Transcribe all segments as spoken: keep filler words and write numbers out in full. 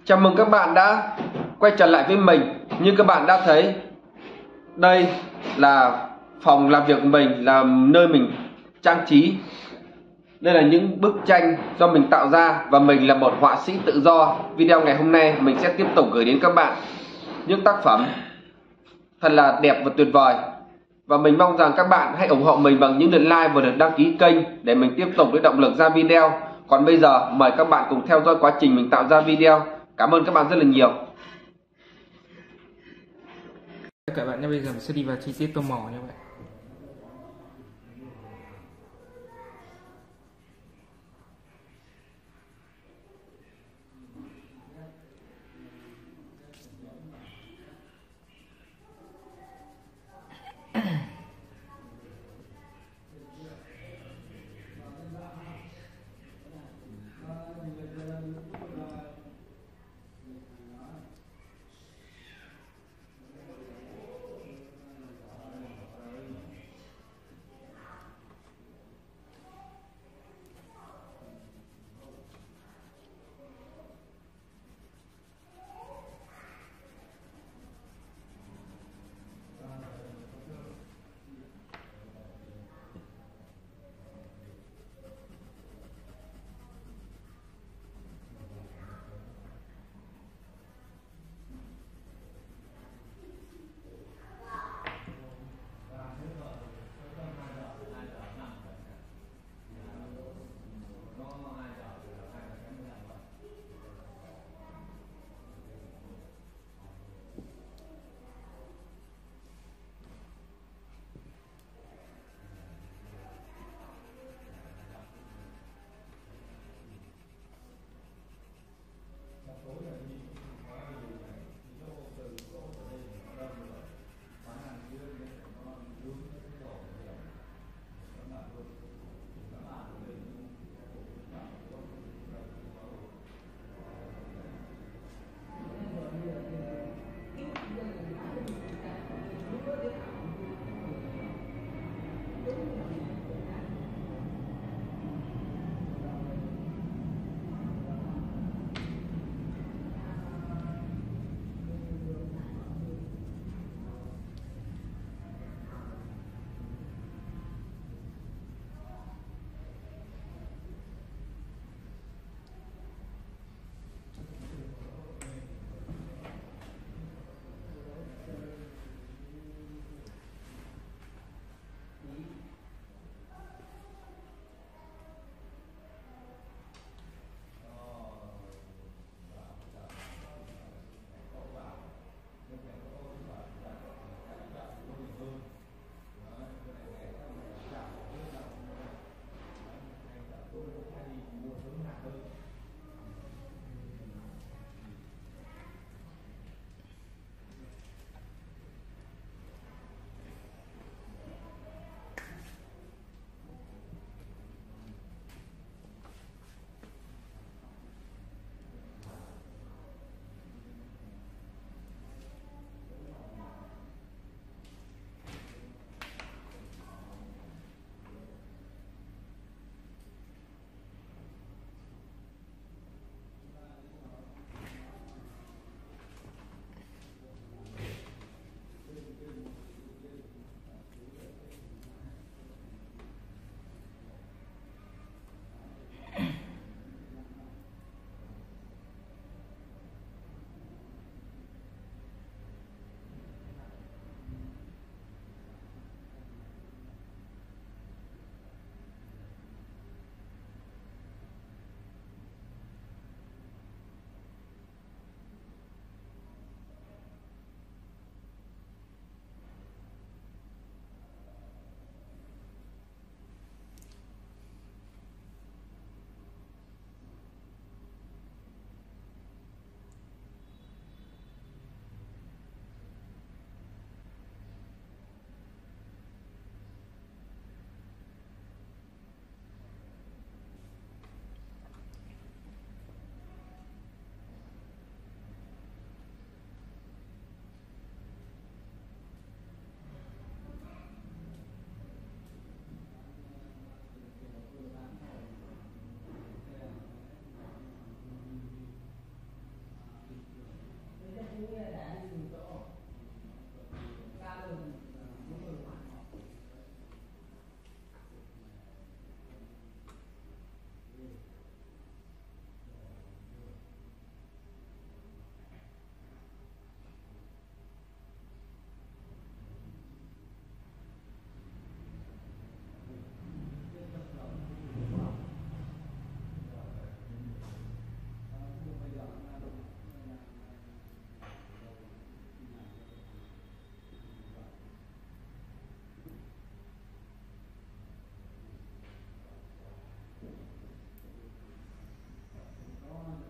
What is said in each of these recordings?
Chào mừng các bạn đã quay trở lại với mình. Như các bạn đã thấy, đây là phòng làm việc của mình, là nơi mình trang trí. Đây là những bức tranh do mình tạo ra và mình là một họa sĩ tự do. Video ngày hôm nay mình sẽ tiếp tục gửi đến các bạn những tác phẩm thật là đẹp và tuyệt vời. Và mình mong rằng các bạn hãy ủng hộ mình bằng những lượt like và lượt đăng ký kênh để mình tiếp tục lấy động lực ra video. Còn bây giờ mời các bạn cùng theo dõi quá trình mình tạo ra video. Cảm ơn các bạn rất là nhiều. Các bạn nhé, bây giờ mình sẽ đi vào chi tiết tô màu như vậy.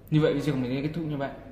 Như vậy video của mình đến kết thúc nha bạn.